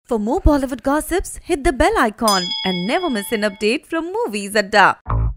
For more Bollywood gossips, hit the bell icon and never miss an update from Movies Adda.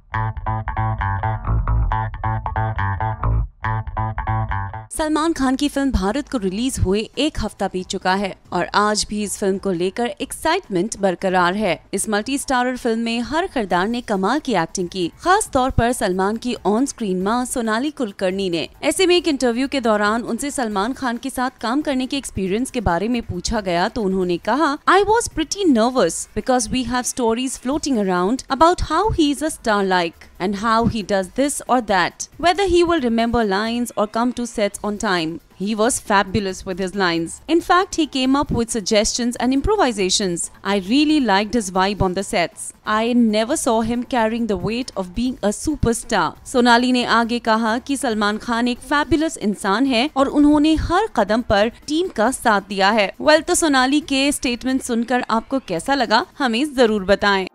Salman Khan की film Bharat को release हुए एक हफ्ता बीत चुका है और आज भी इस फिल्म को लेकर एक्साइटमेंट बरकरार है। इस मल्टी स्टारर फिल्म में हर किरदार ने कमाल की एक्टिंग की। खास तौर पर सलमान की ऑन स्क्रीन मां सोनाली कुलकर्णी ने। ऐसे में एक इंटरव्यू के दौरान उनसे सलमान खान के साथ काम करने के एक्सपीरियंस के बारे में पूछा गया तो उन्होंने कहा, I was pretty nervous because we have stories floating around about how he is a star like and how he does this or that, whether he will remember lines or come to sets on time. He was fabulous with his lines. In fact, he came up with suggestions and improvisations. I really liked his vibe on the sets. I never saw him carrying the weight of being a superstar. Sonali ने आगे कहा कि सलमान खान एक fabulous इंसान है और उन्होंने हर कदम पर टीम का साथ दिया है। तो सोनाली के स्टेटमेंट सुनकर आपको कैसा लगा, हमें जरूर बताएं।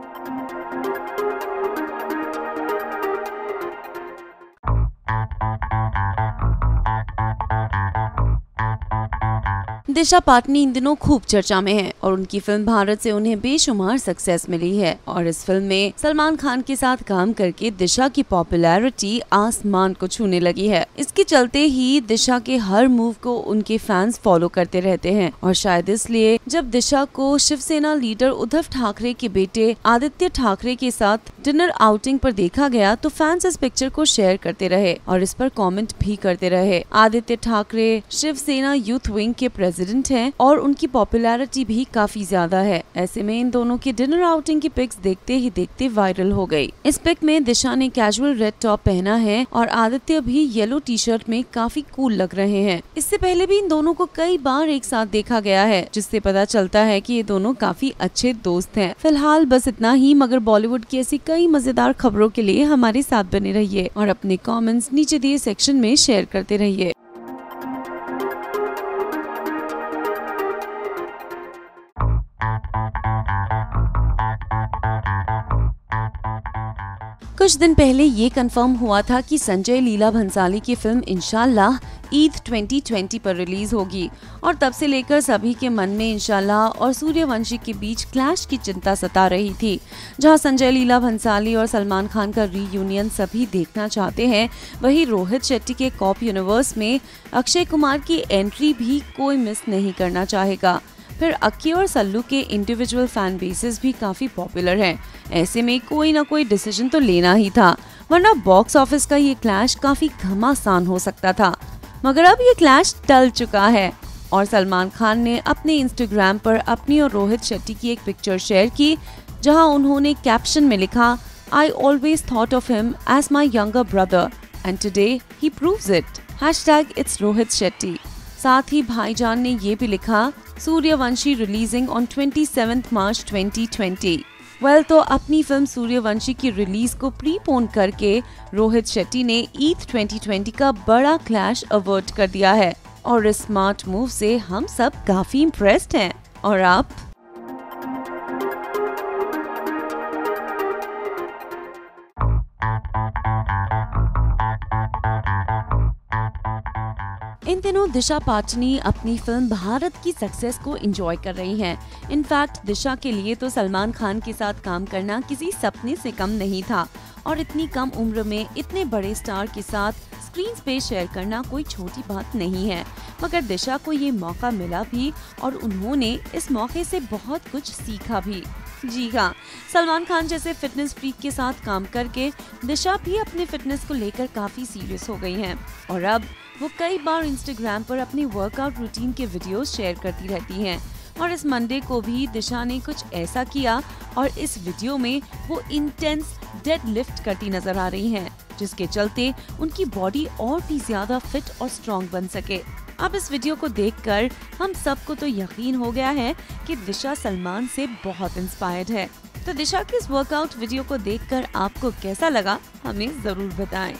दिशा पाटनी इन दिनों खूब चर्चा में है और उनकी फिल्म भारत से उन्हें बेशुमार सक्सेस मिली है और इस फिल्म में सलमान खान के साथ काम करके दिशा की पॉपुलैरिटी आसमान को छूने लगी है। इसके चलते ही दिशा के हर मूव को उनके फैंस फॉलो करते रहते हैं और शायद इसलिए जब दिशा को शिवसेना लीडर उद्धव ठाकरे के बेटे आदित्य ठाकरे के साथ डिनर आउटिंग पर देखा गया तो फैंस इस पिक्चर को शेयर करते रहे और इस पर कमेंट भी करते रहे। आदित्य ठाकरे शिवसेना यूथ विंग के प्रेसिडेंट हैं और उनकी पॉपुलैरिटी भी काफी ज्यादा है। ऐसे में इन दोनों की डिनर आउटिंग की पिक्स देखते ही देखते वायरल हो गई। इस पिक में दिशा ने कैजुअल रेड टॉप पहना है और आदित्य भी येलो टी शर्ट में काफी कूल लग रहे हैं। इससे पहले भी इन दोनों को कई बार एक साथ देखा गया है जिससे पता चलता है कि ये दोनों काफी अच्छे दोस्त हैं। फिलहाल बस इतना ही, मगर बॉलीवुड की ऐसी कई मजेदार खबरों के लिए हमारे साथ बने रहिए और अपने कमेंट्स नीचे दिए सेक्शन में शेयर करते रहिए। कुछ दिन पहले ये कंफर्म हुआ था कि संजय लीला भंसाली की फिल्म इंशाल्लाह ईद 2020 पर रिलीज होगी और तब से लेकर सभी के मन में इंशाल्लाह और सूर्यवंशी के बीच क्लैश की चिंता सता रही थी। जहां संजय लीला भंसाली और सलमान खान का रीयूनियन सभी देखना चाहते हैं, वहीं रोहित शेट्टी के कॉप यूनिवर्स में अक्षय कुमार की एंट्री भी कोई मिस नहीं करना चाहेगा। फिर अक्की और सल्लू के इंडिविजुअल फैन बेसेस भी काफी पॉपुलर हैं। ऐसे में कोई ना कोई डिसीजन तो लेना ही था, वरना बॉक्स ऑफिस का ये क्लैश काफी घमासान हो सकता था। मगर अब ये क्लैश टल चुका है और सलमान खान ने अपने इंस्टाग्राम पर अपनी और रोहित शेट्टी की एक पिक्चर शेयर की, जहां उन्होंने कैप्शन में लिखा, I always thought of him as my younger brother and today he proves it, #It's Rohit Shetty. साथ ही भाईजान ने ये भी लिखा, सूर्यवंशी रिलीजिंग ऑन 27 मार्च 2020। तो अपनी फिल्म सूर्यवंशी की रिलीज को प्रीपोन करके रोहित शेट्टी ने ईद 2020 का बड़ा क्लैश अवर्ट कर दिया है और इस स्मार्ट मूव से हम सब काफी इम्प्रेस्ड हैं। और आप? इन दिनों दिशा पाटनी अपनी फिल्म भारत की सक्सेस को एंजॉय कर रही हैं। इनफैक्ट दिशा के लिए तो सलमान खान के साथ काम करना किसी सपने से कम नहीं था और इतनी कम उम्र में इतने बड़े स्टार के साथ स्क्रीन पे शेयर करना कोई छोटी बात नहीं है। मगर दिशा को ये मौका मिला भी और उन्होंने इस मौके से बहुत कुछ सीखा भी। जी हाँ, सलमान खान जैसे फिटनेस फ्रीक के साथ काम करके दिशा भी अपने फिटनेस को लेकर काफी सीरियस हो गई हैं और अब वो कई बार इंस्टाग्राम पर अपनी वर्कआउट रूटीन के वीडियोस शेयर करती रहती हैं और इस मंडे को भी दिशा ने कुछ ऐसा किया और इस वीडियो में वो इंटेंस डेड लिफ्ट करती नजर आ रही हैं, जिसके चलते उनकी बॉडी और भी ज्यादा फिट और स्ट्रॉन्ग बन सके। अब इस वीडियो को देखकर हम सबको तो यकीन हो गया है कि दिशा सलमान से बहुत इंस्पायर्ड है। तो दिशा की इस वर्कआउट वीडियो को देखकर आपको कैसा लगा, हमें जरूर बताएं।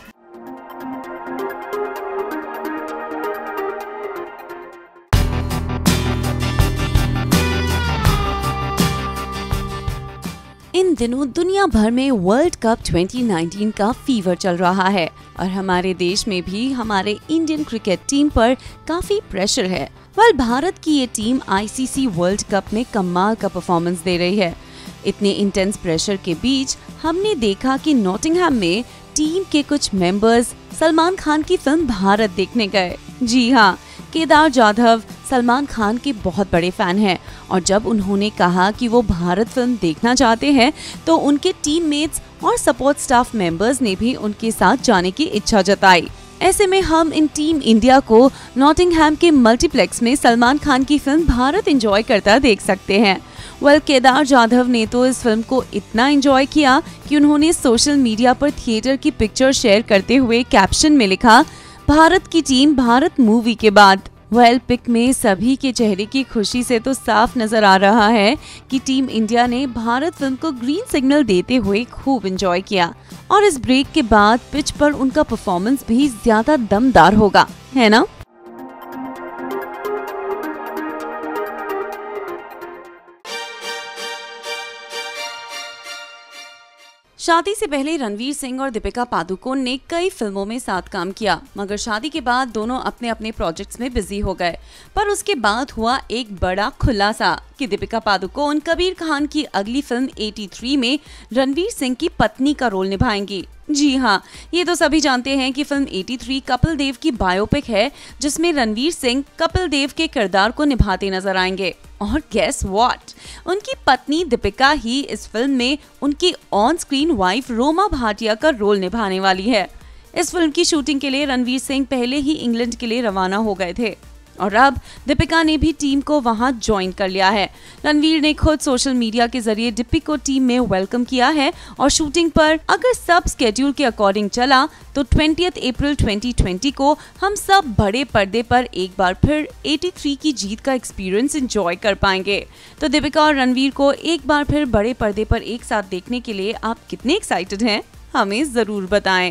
इन दिनों दुनिया भर में वर्ल्ड कप 2019 का फीवर चल रहा है और हमारे देश में भी हमारे इंडियन क्रिकेट टीम पर काफी प्रेशर है। भारत की ये टीम आईसीसी वर्ल्ड कप में कमाल का परफॉर्मेंस दे रही है। इतने इंटेंस प्रेशर के बीच हमने देखा कि नॉटिंघम में टीम के कुछ मेंबर्स सलमान खान की फिल्म भारत देखने गए। जी हाँ, केदार जाधव सलमान खान के बहुत बड़े फैन हैं और जब उन्होंने कहा कि वो भारत फिल्म देखना चाहते हैं तो उनके टीममेट्स और सपोर्ट स्टाफ मेंबर्स ने भी उनके साथ जाने की इच्छा जताई। ऐसे में हम इन टीम इंडिया को नॉटिंघम के मल्टीप्लेक्स में सलमान खान की फिल्म भारत एंजॉय करता देख सकते हैं। केदार जाधव ने तो इस फिल्म को इतना एंजॉय किया कि उन्होंने सोशल मीडिया पर थिएटर की पिक्चर शेयर करते हुए कैप्शन में लिखा, भारत की टीम भारत मूवी के बाद। पिक में सभी के चेहरे की खुशी से तो साफ नजर आ रहा है कि टीम इंडिया ने भारत फिल्म को ग्रीन सिग्नल देते हुए खूब एंजॉय किया और इस ब्रेक के बाद पिच पर उनका परफॉर्मेंस भी ज्यादा दमदार होगा, है ना? शादी से पहले रणवीर सिंह और दीपिका पादुकोण ने कई फिल्मों में साथ काम किया, मगर शादी के बाद दोनों अपने अपने प्रोजेक्ट्स में बिजी हो गए। पर उसके बाद हुआ एक बड़ा खुलासा कि दीपिका पादुकोण कबीर खान की अगली फिल्म 83 में रणवीर सिंह की पत्नी का रोल निभाएंगी। जी हाँ, ये तो सभी जानते हैं कि फिल्म 83 कपिल देव की बायोपिक है जिसमें रणवीर सिंह कपिल देव के किरदार को निभाते नजर आएंगे। और गेस व्हाट, उनकी पत्नी दीपिका ही इस फिल्म में उनकी on screen wife Roma Bhatia का रोल निभाने वाली है। इस फिल्म की शूटिंग के लिए रणवीर सिंह पहले ही इंग्लैंड के लिए रवाना हो गए थे और अब दीपिका ने भी टीम को वहां ज्वाइन कर लिया है। रणवीर ने खुद सोशल मीडिया के जरिए दीपिका को टीम में वेलकम किया है और शूटिंग पर अगर सब स्केड्यूल के अकॉर्डिंग चला तो 20 अप्रैल 2020 को हम सब बड़े पर्दे पर एक बार फिर 83 की जीत का एक्सपीरियंस एंजॉय कर पाएंगे। तो दीपिका और रणवीर को एक बार फिर बड़े पर्दे पर एक साथ देखने के लिए आप कितने एक्साइटेड हैं? हमें जरूर बताएं।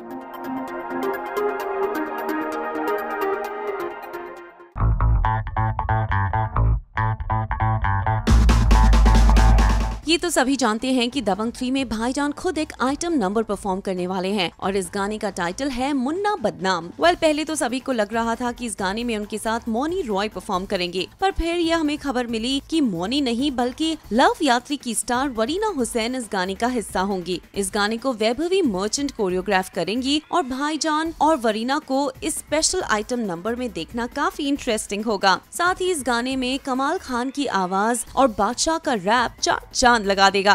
ये तो सभी जानते हैं कि दबंग 3 में भाईजान खुद एक आइटम नंबर परफॉर्म करने वाले हैं और इस गाने का टाइटल है मुन्ना बदनाम। पहले तो सभी को लग रहा था कि इस गाने में उनके साथ मौनी रॉय परफॉर्म करेंगे, पर फिर यह हमें खबर मिली कि मौनी नहीं बल्कि लव यात्री की स्टार वरीना हुसैन इस गाने का हिस्सा होंगी। इस गाने को वैभवी मर्चेंट कोरियोग्राफ करेंगी और भाईजान और वरीना को इस स्पेशल आइटम नंबर में देखना काफी इंटरेस्टिंग होगा। साथ ही इस गाने में कमाल खान की आवाज और बादशाह का रैप चार लगा देगा।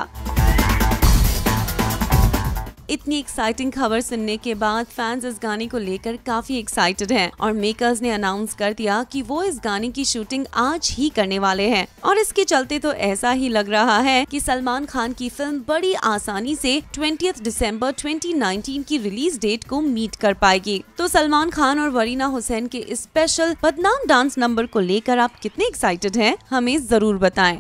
इतनी एक्साइटिंग खबर सुनने के बाद फैंस इस गाने को लेकर काफी एक्साइटेड हैं और मेकर्स ने अनाउंस कर दिया कि वो इस गाने की शूटिंग आज ही करने वाले हैं और इसके चलते तो ऐसा ही लग रहा है कि सलमान खान की फिल्म बड़ी आसानी से 20 दिसंबर 2019 की रिलीज डेट को मीट कर पाएगी। तो सलमान खान और वरीना हुसैन के इस स्पेशल बदनाम डांस नंबर को लेकर आप कितने एक्साइटेड हैं? हमें जरूर बताएं।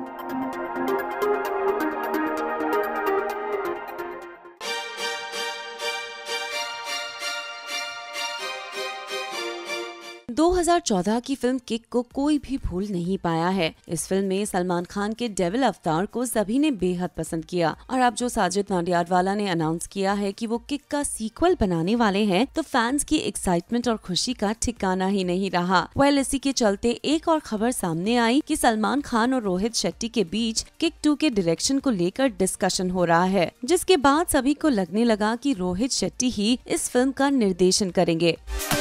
2014 की फिल्म किक को कोई भी भूल नहीं पाया है। इस फिल्म में सलमान खान के डेविल अवतार को सभी ने बेहद पसंद किया और अब जो साजिद नाडियाडवाला ने अनाउंस किया है कि वो किक का सीक्वल बनाने वाले हैं तो फैंस की एक्साइटमेंट और खुशी का ठिकाना ही नहीं रहा। इसी के चलते एक और खबर सामने आई कि सलमान खान और रोहित शेट्टी के बीच किक 2 के डायरेक्शन को लेकर डिस्कशन हो रहा है, जिसके बाद सभी को लगने लगा कि रोहित शेट्टी ही इस फिल्म का निर्देशन करेंगे।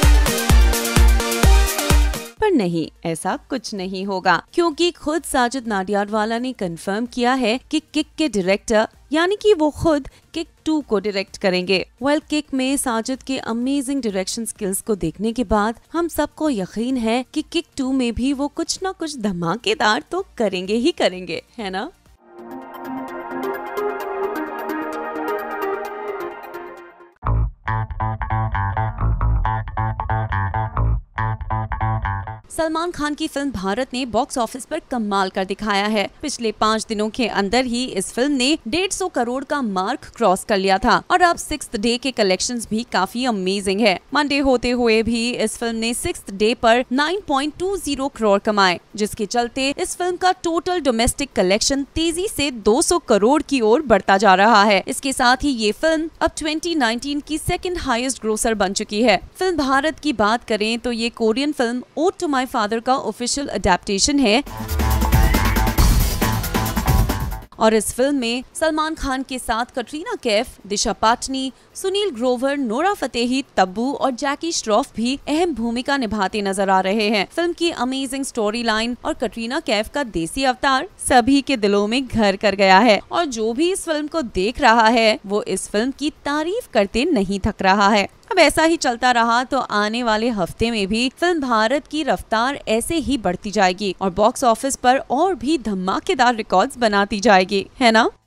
पर नहीं, ऐसा कुछ नहीं होगा क्योंकि खुद साजिद नाडियाडवाला ने कंफर्म किया है कि किक के डायरेक्टर यानी कि वो खुद किक 2 को डायरेक्ट करेंगे। किक में साजिद के अमेजिंग डायरेक्शन स्किल्स को देखने के बाद हम सबको यकीन है कि किक 2 में भी वो कुछ न कुछ धमाकेदार तो करेंगे ही करेंगे, है ना? सलमान खान की फिल्म भारत ने बॉक्स ऑफिस पर कमाल कर दिखाया है। पिछले 5 दिनों के अंदर ही इस फिल्म ने 150 करोड़ का मार्क क्रॉस कर लिया था और अब 6th डे के कलेक्शंस भी काफी अमेजिंग है। मंडे होते हुए भी इस फिल्म ने 6th डे पर 9.20 करोड़ कमाए, जिसके चलते इस फिल्म का टोटल डोमेस्टिक कलेक्शन तेजी से 200 करोड़ की ओर बढ़ता जा रहा है। इसके साथ ही ये फिल्म अब 2019 की सेकंड हाईएस्ट ग्रोसर बन चुकी है। फिल्म भारत की बात करें तो ये Korean film ode to my father का ऑफिशियल अडेप्टेशन है और इस फिल्म में सलमान खान के साथ कटरीना कैफ, दिशा पाटनी, सुनील ग्रोवर, नोरा फतेही, तब्बू और जैकी श्रॉफ भी अहम भूमिका निभाते नजर आ रहे हैं। फिल्म की अमेजिंग स्टोरी लाइन और कटरीना कैफ का देसी अवतार सभी के दिलों में घर कर गया है और जो भी इस फिल्म को देख रहा है वो इस फिल्म की तारीफ करते नहीं थक रहा है। अब ऐसा ही चलता रहा तो आने वाले हफ्ते में भी फिल्म भारत की रफ्तार ऐसे ही बढ़ती जाएगी और बॉक्स ऑफिस पर और भी धमाकेदार रिकॉर्ड्स बनाती जाएगी, है ना।